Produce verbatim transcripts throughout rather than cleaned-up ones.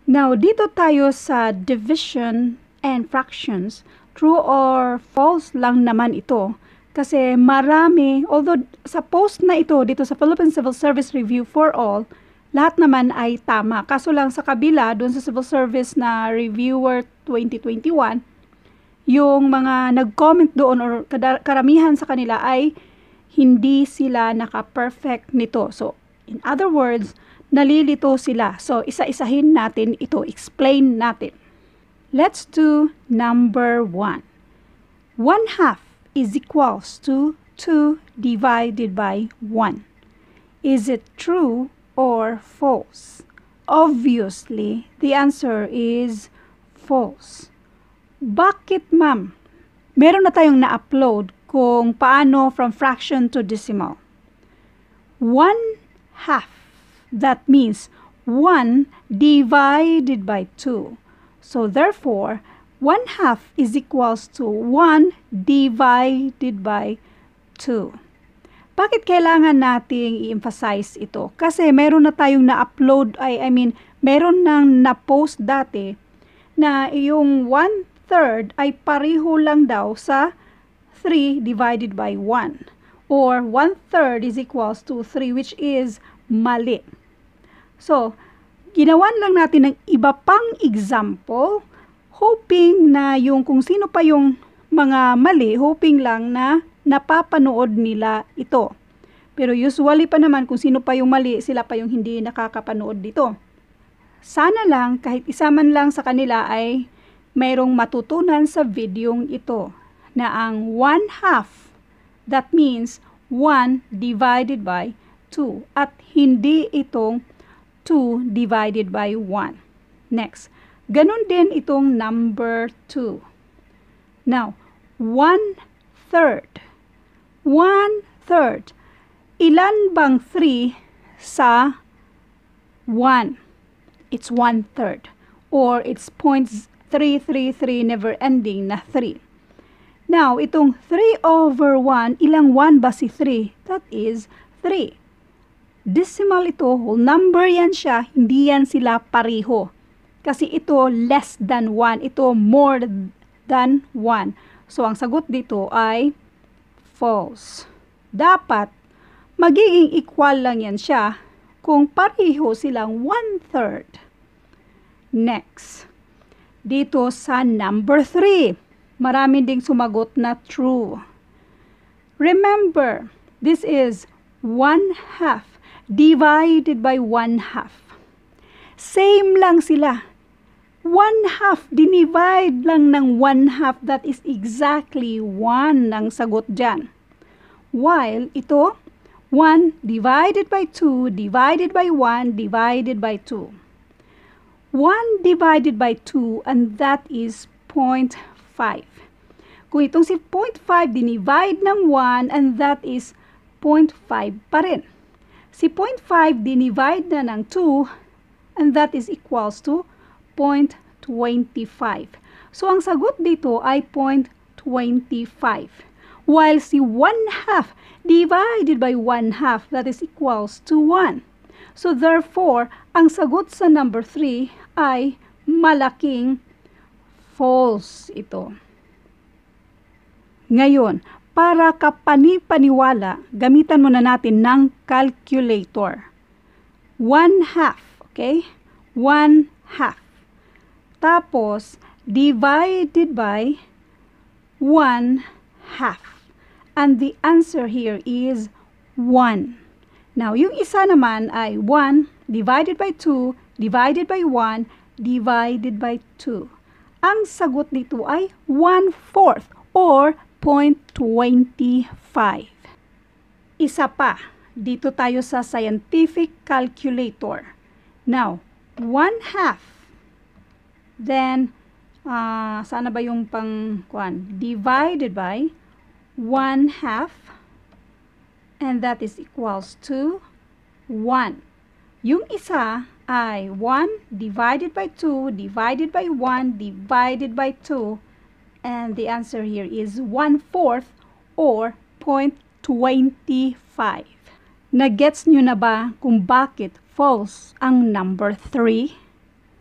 Now, dito tayo sa division and fractions. True or false lang naman ito. Kasi marami, although sa post na ito, dito sa Philippine Civil Service Review for All, lahat naman ay tama. Kaso lang sa kabila, doon sa Civil Service na Reviewer twenty twenty-one, yung mga nag-comment doon or karamihan sa kanila ay hindi sila naka-perfect nito. So, in other words, nalilito sila. So, isa-isahin natin ito. Explain natin. Let's do number one. One half is equals to two divided by one. Is it true or false? Obviously, the answer is false. Bakit, ma'am? Meron na tayong na-upload kung paano from fraction to decimal. One half. That means one divided by two. So therefore, one half is equals to one divided by two. Bakit kailangan nating i-emphasize ito? Kasi meron na tayong na-upload, I, I mean, meron nang na-post dati na yung one-third ay pareho lang daw sa three divided by one. Or one-third is equals to three, which is mali. So, ginawan lang natin ng iba pang example, hoping na yung kung sino pa yung mga mali, hoping lang na napapanood nila ito. Pero usually pa naman kung sino pa yung mali, sila pa yung hindi nakakapanood dito. Sana lang kahit isa man lang sa kanila ay mayroong matutunan sa videong ito na ang one half, that means one divided by two, at hindi itong two divided by one. Next, ganun din itong number two. Now, one-third. One-third. Ilan bang three sa one? It's one-third. Or it's zero point three three three never-ending na three. Now, itong three over one, ilang one ba si three? That is three. Decimal ito, whole number yan siya, hindi yan sila pareho. Kasi ito less than one, ito more than one. So, ang sagot dito ay false. Dapat, magiging equal lang yan siya kung pareho silang one-third. Next, dito sa number three, marami ding sumagot na true. Remember, this is one half divided by one half. Same lang sila. One half, dinivide lang ng one half, that is exactly one ang sagot dyan. While ito, one divided by two, divided by one, divided by two. one divided by two, and that is zero point five. Kung itong si zero point five, dinivide ng one, and that is zero point five pa rin. Si zero point five dinivide na ng two, and that is equals to zero point two five. So, ang sagot dito ay zero point two five. While si one half divided by one half, that is equals to one. So, therefore, ang sagot sa number three ay malaking false ito. Ngayon, para kapani-paniwala, gamitan muna natin ng calculator. One half, okay? One half. Tapos, divided by one half. And the answer here is one. Now, yung isa naman ay one divided by two, divided by one, divided by two. Ang sagot dito ay one-fourth or zero point two five. Isa pa, dito tayo sa scientific calculator. Now, one half. Then, uh, sana ba yung pang, kuan, divided by one half. And that is equals to one. Yung isa ay one divided by two, divided by one, divided by two. And the answer here is one-fourth or zero point two five. Nagets nyo na ba kung bakit false ang number three?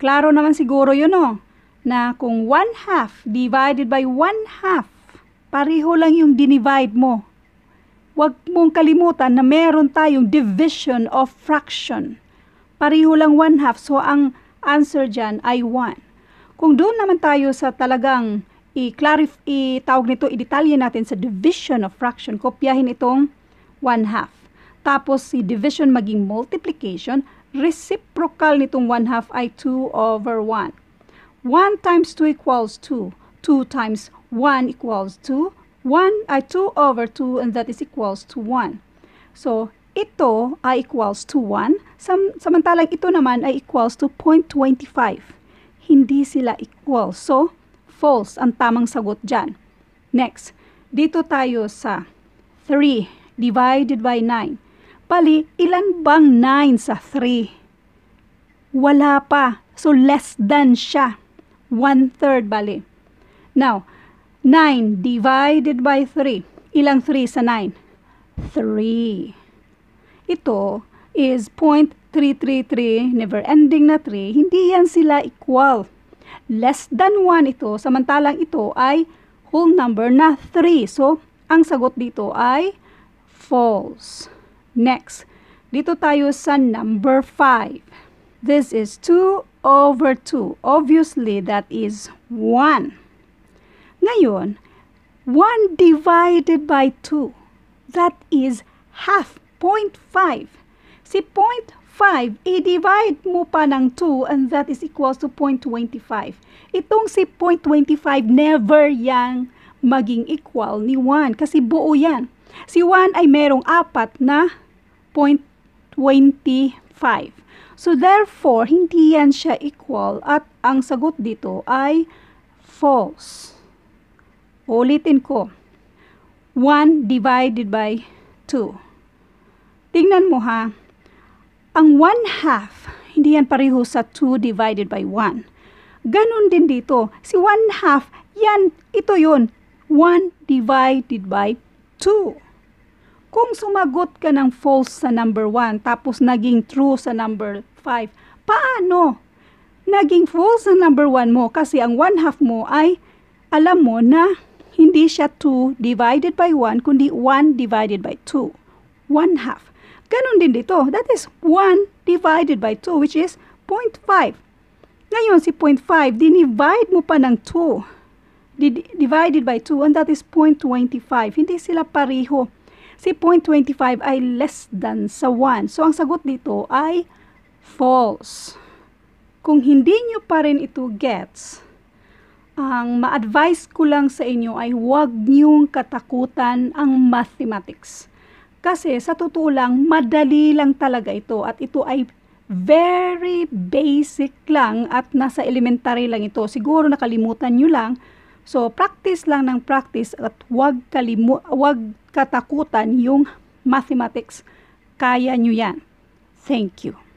Klaro naman siguro yun, no? Na kung one half divided by one half, pareho lang yung dinivide mo. Huwag mong kalimutan na meron tayong division of fraction. Pareho lang one half, so ang answer dyan ay one. Kung doon naman tayo sa talagang i-clarify, itawag nito, i-detalye natin sa division of fraction, kopyahin itong one half. Tapos si division maging multiplication, reciprocal nitong one half ay two over one. one times two equals two. two times one equals two. one ay two over two and that is equals to one. So, ito ay equals to one. Sam samantalang ito naman ay equals to zero point two five. Hindi sila equal. So, false ang tamang sagot dyan. Next, dito tayo sa three divided by nine. Bali, ilan bang nine sa three? Wala pa. So, less than siya. one-third bali. Now, nine divided by three. Ilang three sa nine? three. Ito is zero point three three three, never ending na three. Hindi yan sila equal. Less than one ito, samantalang ito ay whole number na three. So, ang sagot dito ay false. Next, dito tayo sa number five. This is two over two. Obviously, that is one. Ngayon, one divided by two. That is half, zero point five. Si zero point five, i-divide mo pa ng two and that is equals to zero point two five. Itong si zero point two five, never yang maging equal ni one kasi buo yan. Si one ay merong apat na zero point two five. So therefore, hindi yan siya equal at ang sagot dito ay false. Ulitin ko. one divided by two. Tingnan mo ha. Ang one half, hindi yan pareho sa two divided by one. Ganon din dito. Si one half, yan, ito yun. one divided by two. Kung sumagot ka ng false sa number one, tapos naging true sa number five, paano? Naging false sa number one mo kasi ang one half mo ay, alam mo na hindi siya two divided by one, kundi one divided by two. one half. Ganon din dito. That is one divided by two, which is zero point five. Ngayon, si zero point five, dinivide mo pa ng two. Divided by two, and that is zero point two five. Hindi sila pareho. Si zero point two five ay less than sa one. So, ang sagot dito ay false. Kung hindi nyo pa rin ito gets, ang ma-advise ko lang sa inyo ay huwag nyong katakutan ang mathematics. Kasi sa totoo lang, madali lang talaga ito at ito ay very basic lang at nasa elementary lang ito. Siguro nakalimutan nyo lang. So, practice lang ng practice at huwag, kalimu huwag katakutan yung mathematics. Kaya nyo yan. Thank you.